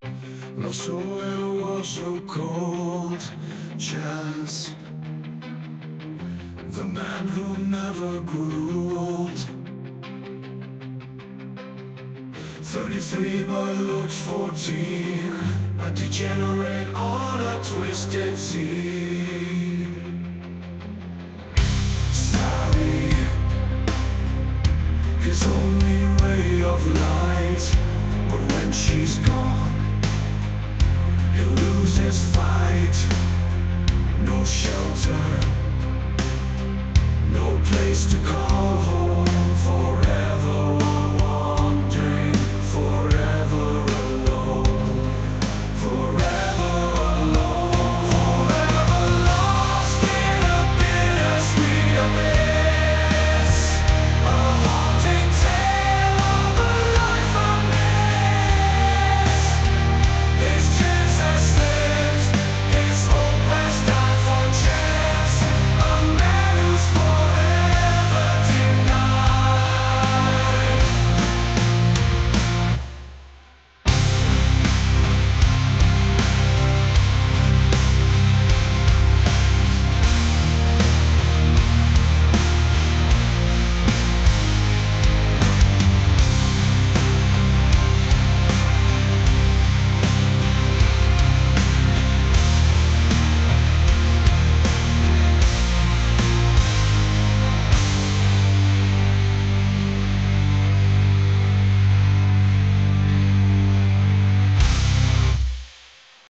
No, so it was so cold. Chance, the man who never grew old. 33 but looked 14, a degenerate on a twisted scene. Sorry, his only way of life.